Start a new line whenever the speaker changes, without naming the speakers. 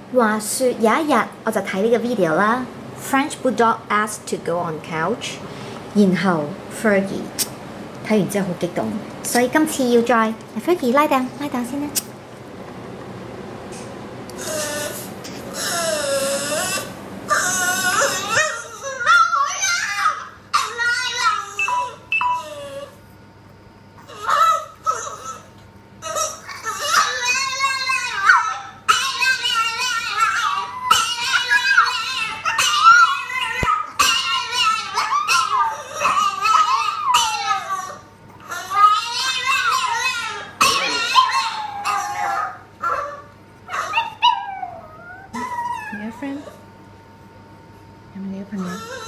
話說有一日我就睇呢個 video 啦 ，French Bulldog asked to go on couch， 然後 Fergie 睇完之後好激動，所以今次要再 Fergie 拉凳先啦。你嘅 friend 係咪你嘅朋友？